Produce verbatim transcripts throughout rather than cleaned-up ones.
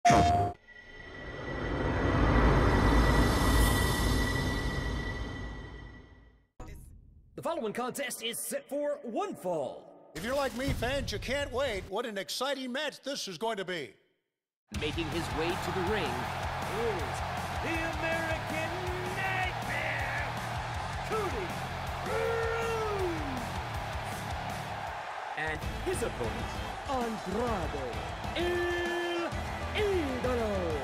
The following contest is set for one fall. If you're like me, fans, you can't wait. What an exciting match this is going to be. Making his way to the ring is the American Nightmare, Cody Rhodes. And his opponent, Andrade, El Idolo.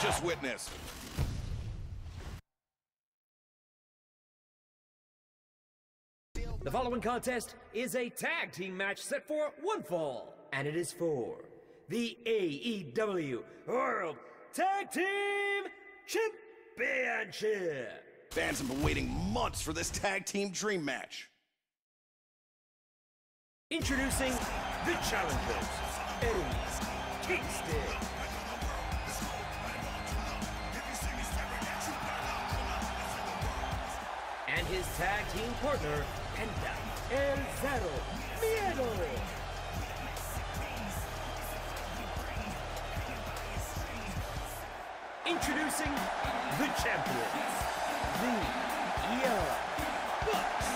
just witnessed. The following contest is a tag team match set for one fall, and it is for the A E W World Tag Team Championship. Fans have been waiting months for this tag team dream match. Introducing the challengers, Eddie Kingston, and his tag team partner, Penta, El Zero, Miedo. Introducing the champions, the Young Bucks.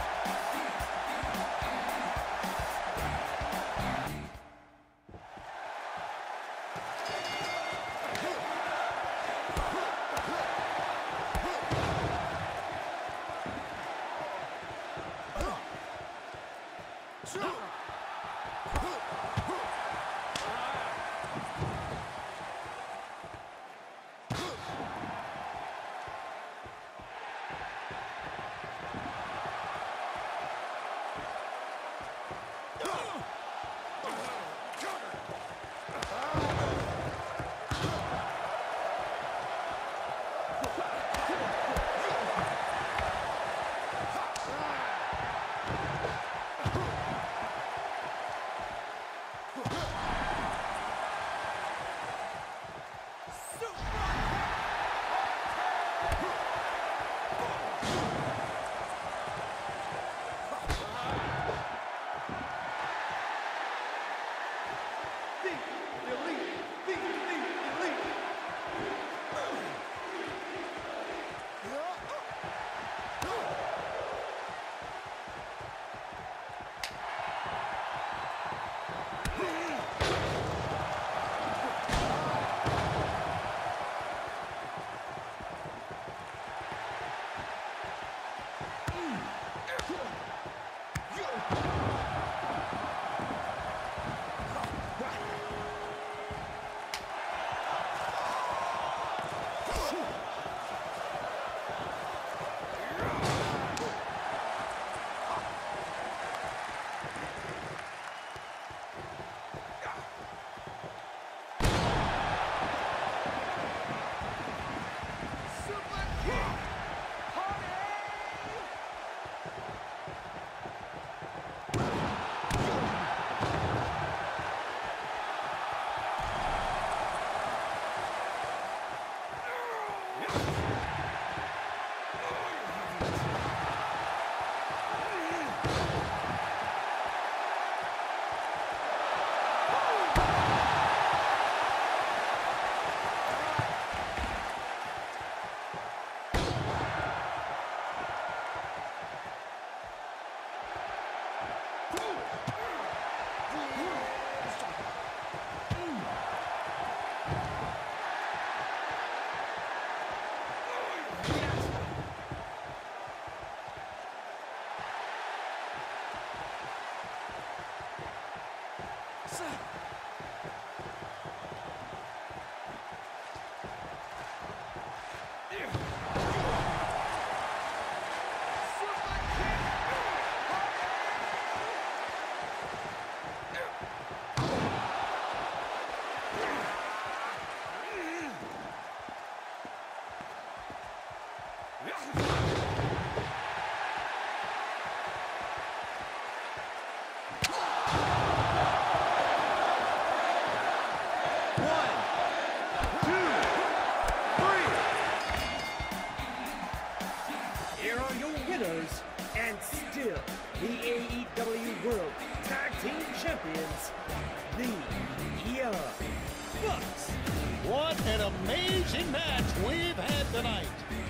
What an amazing match we've had tonight.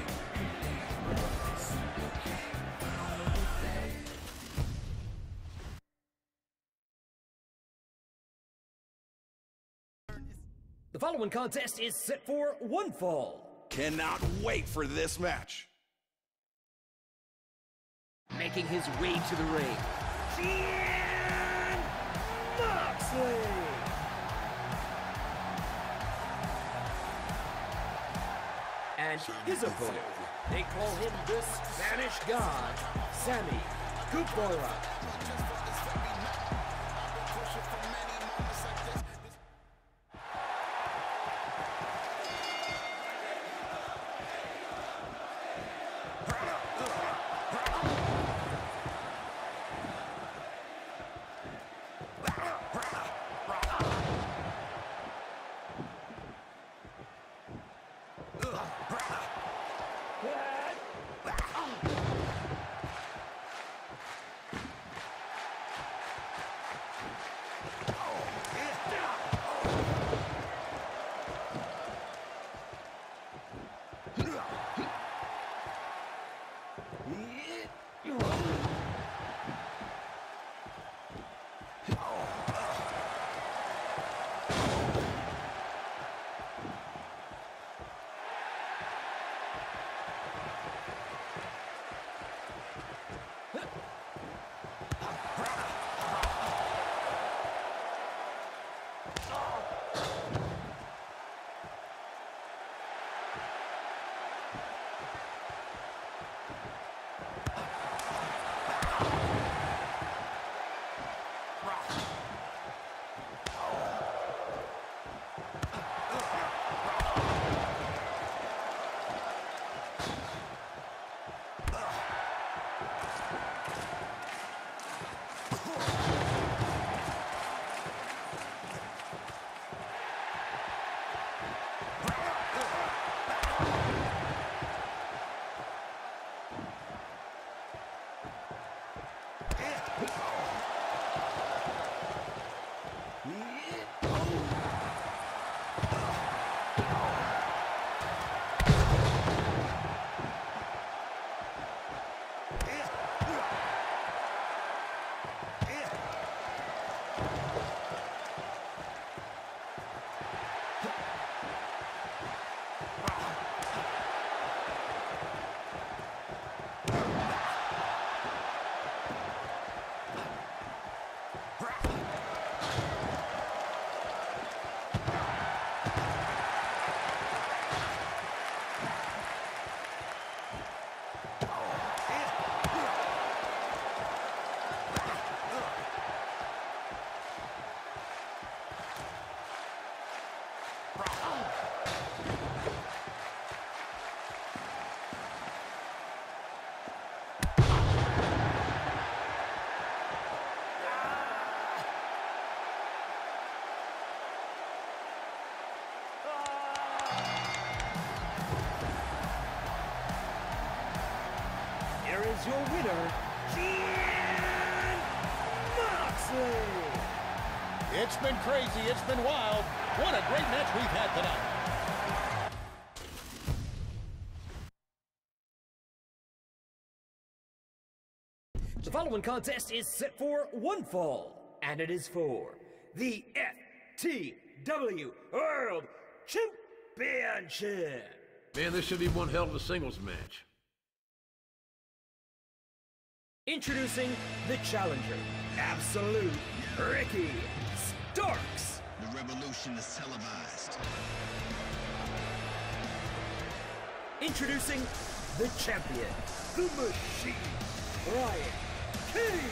The following contest is set for one fall. Cannot wait for this match. Making his way to the ring, Moxley. and his opponent. They call him the Spanish God, Sammy Guevara. Is your winner, Moxley. It's been crazy. It's been wild. What a great match we've had tonight. The following contest is set for one fall, and it is for the F T W World Championship. Man, this should be one hell of a singles match. Introducing the challenger, Absolute Ricky Starks. The revolution is televised. Introducing the champion, the machine, Brian Cage.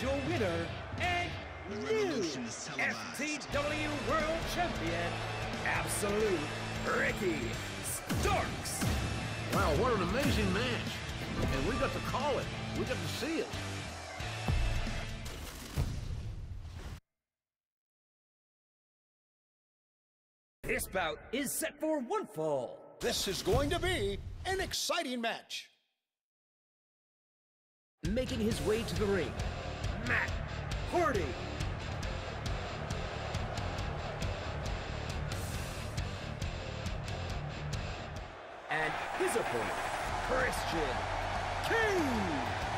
your winner and The new revolution is televised. F T W World Champion, Absolute Ricky Starks. Wow, what an amazing match. And we got to call it. We got to see it. This bout is set for one fall. This is going to be an exciting match. Making his way to the ring, Matt Hardy. And his opponent, Christian Cage.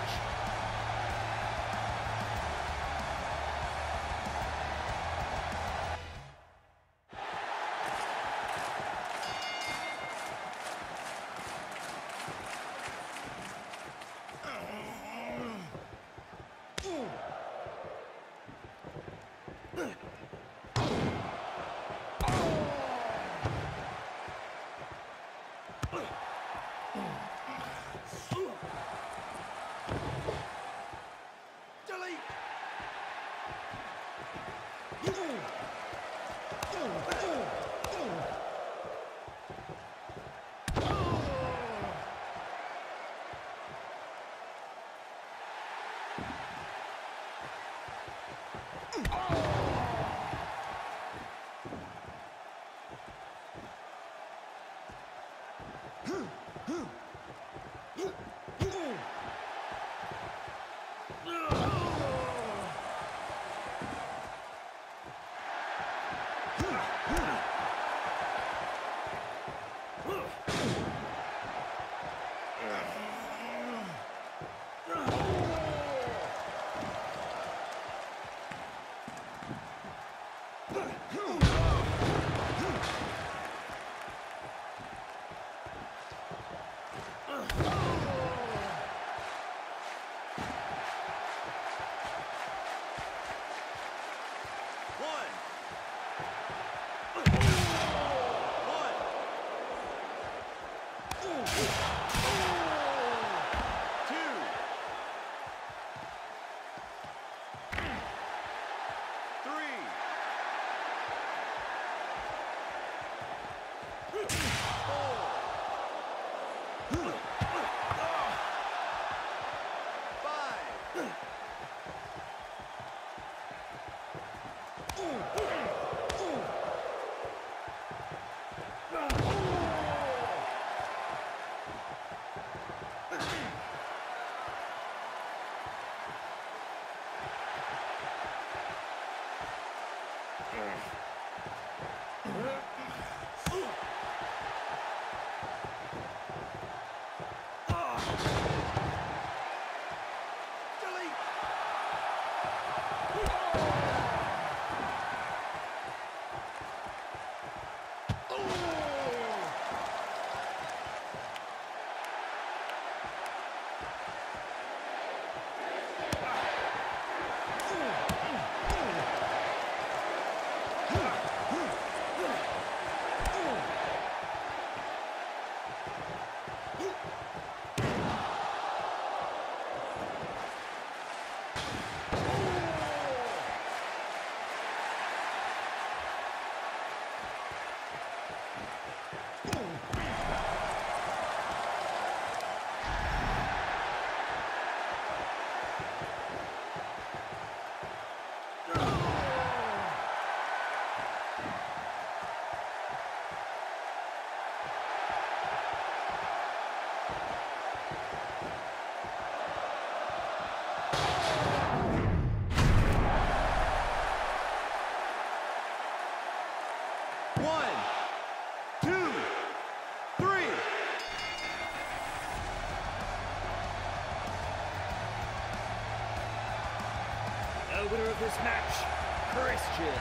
The winner of this match, Christian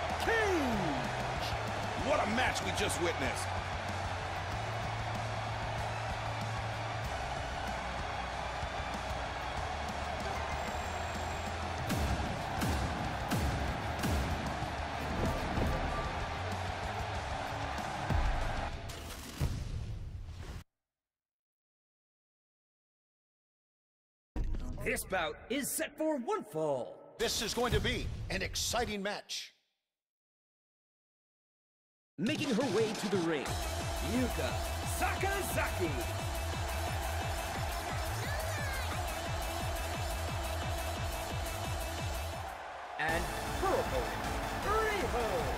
Cage. What a match we just witnessed. This bout is set for one fall. This is going to be an exciting match. Making her way to the ring, Yuka Sakazaki. And her opponent, Riho.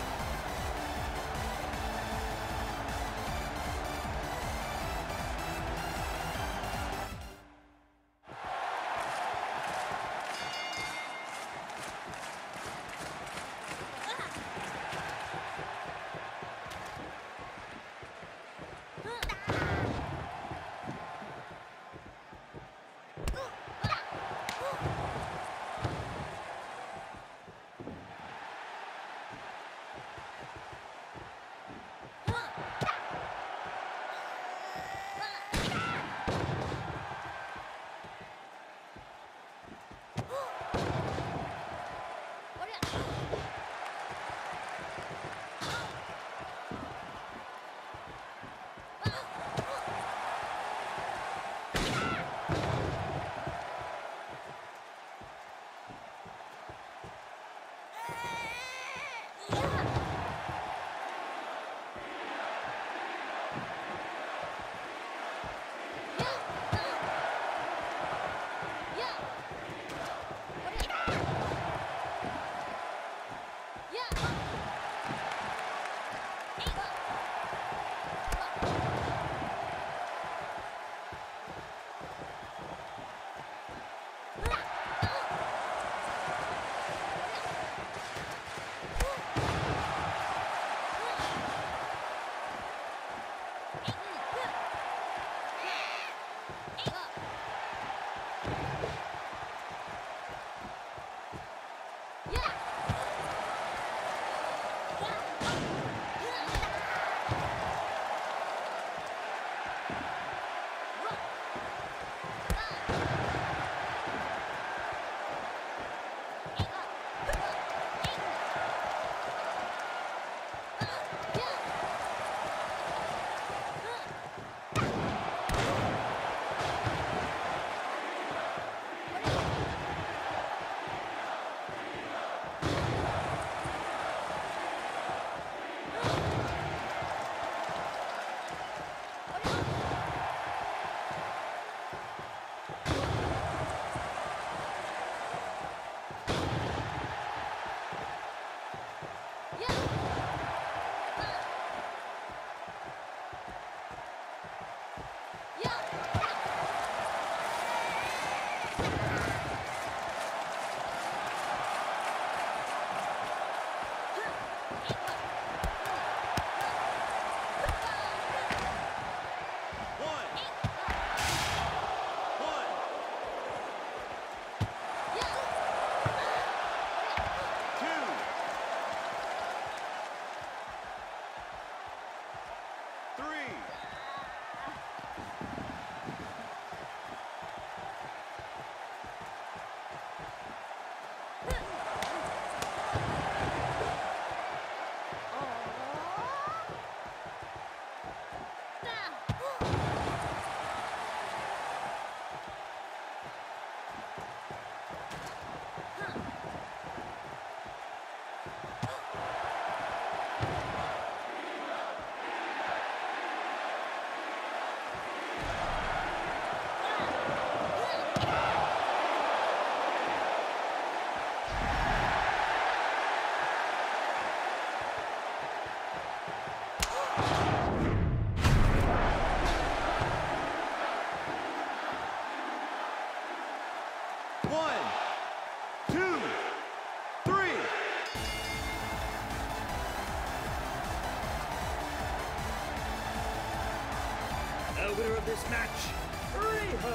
The winner of this match, Riho.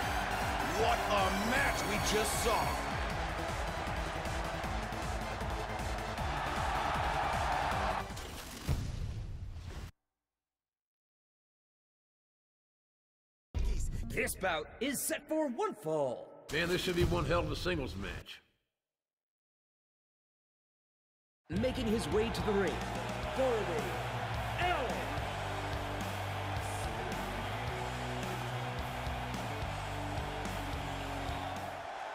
What a match we just saw. This bout is set for one fall. Man, this should be one hell of a singles match. Making his way to the ring, Darby, Allin.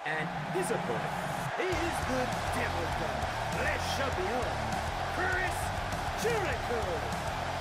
And his opponent is the Devil Gun, Le Champion, Chris Jericho.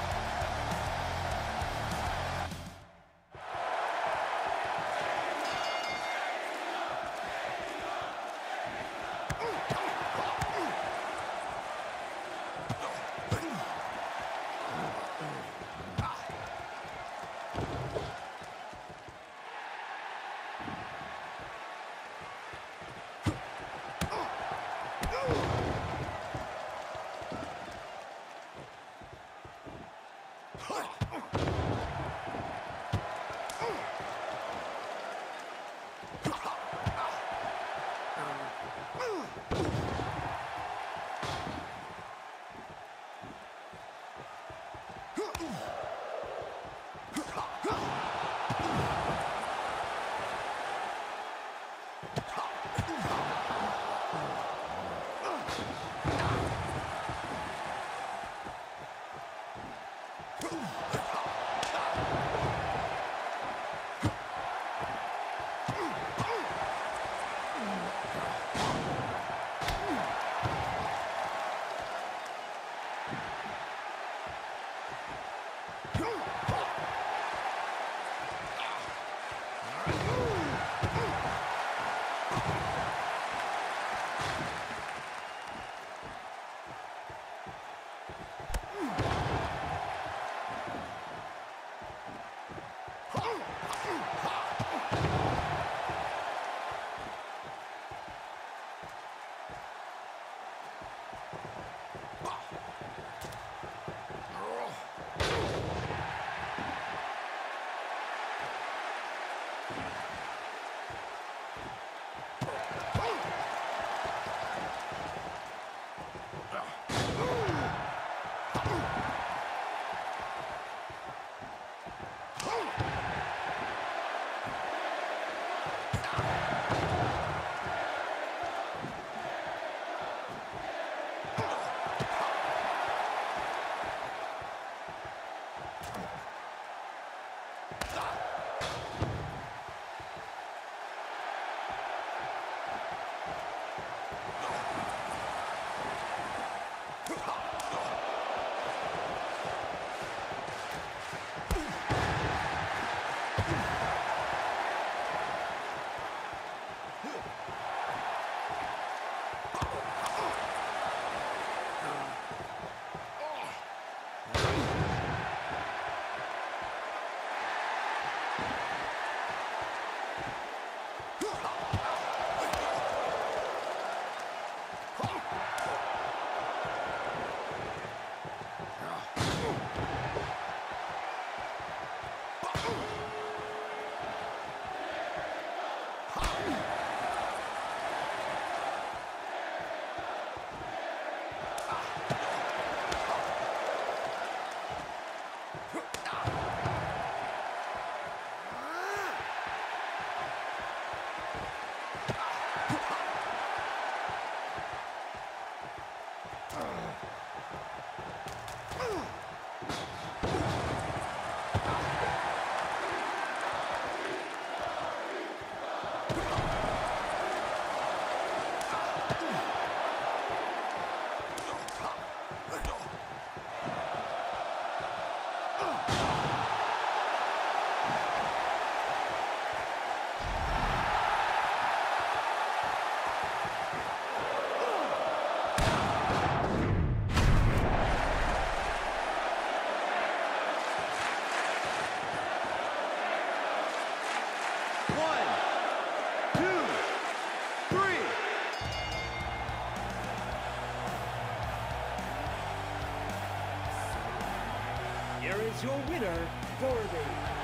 Your winner for the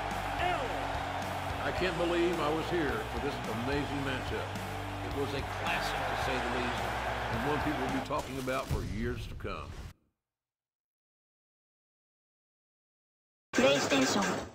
Allin. I can't believe I was here for this amazing matchup. It was a classic, to say the least, and one people will be talking about for years to come. PlayStation